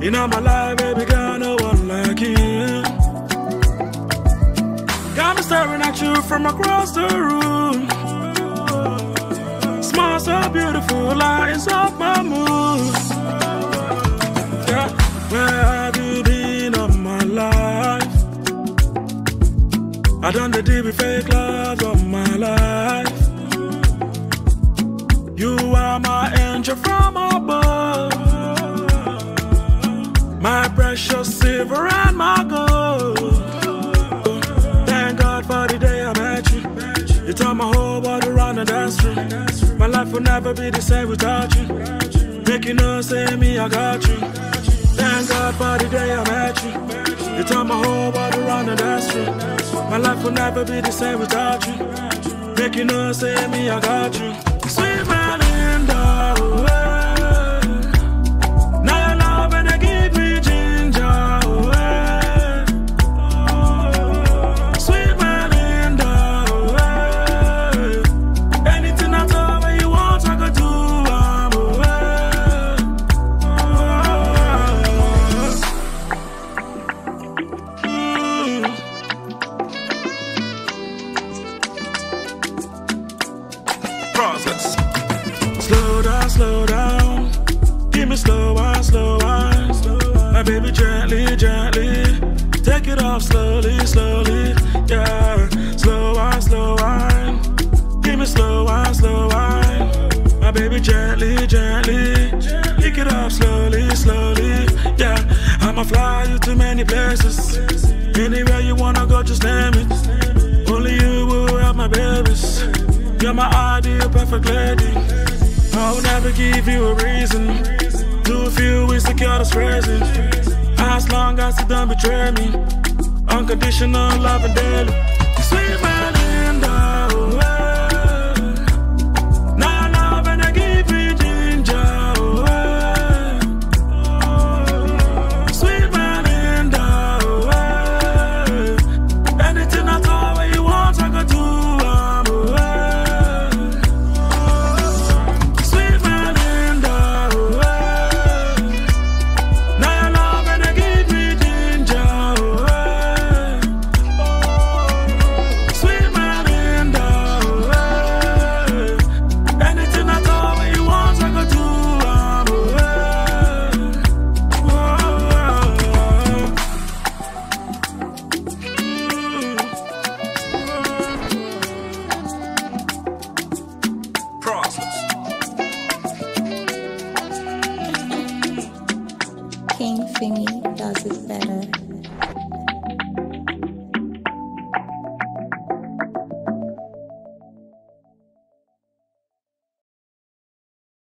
In all my life, baby girl, no one like you. Got me staring at you from across the room. Smile so beautiful, lights up my mood. Yeah, where have you been all my life? I done the deep fake love of my life. You are my angel from above, my precious silver and my gold. Thank God for the day I met you. You turned my whole world around and that's true. My life will never be the same without you. Make you know, say me, I got you. Thank God for the day I met you. You turned my whole world around and that's true. My life will never be the same without you. Make you know, say me, I got you. Sweet Melinda, oh, hey. Now your love and they give me ginger, oh, hey. Sweet Melinda, oh, hey. Anything at all when you want, I could do, I'm oh, Prizeless. Slow down, give me slow wine, my baby gently, gently, take it off slowly, yeah, slow wine, give me slow wine, my baby gently, gently, take it off slowly, yeah, I'ma fly you to many places, anywhere you wanna go, just name it, only you will have my babies, you're my ideal perfect lady. I'll never give you a reason to feel insecure, that's crazy. As long as you don't betray me, unconditional love and daily. Sweet Melinda, oh, hey. Now your love and they give me ginger, oh, hey. Sweet Melinda, oh, hey. Anything at all when you want, I can do, I'm oh, hey. King Fimi does it better.